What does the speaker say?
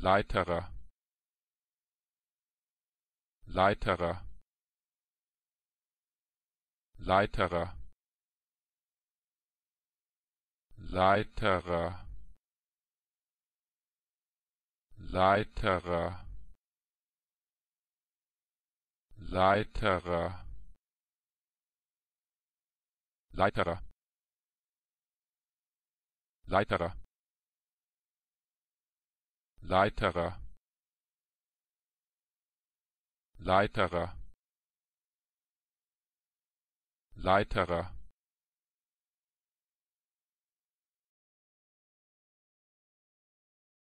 Leiterer, Leiterer, Leiterer, Leiterer, Leiterer, Leiterer, Leiterer, Leiterer, Leiterer, Leiterer, Leiterer,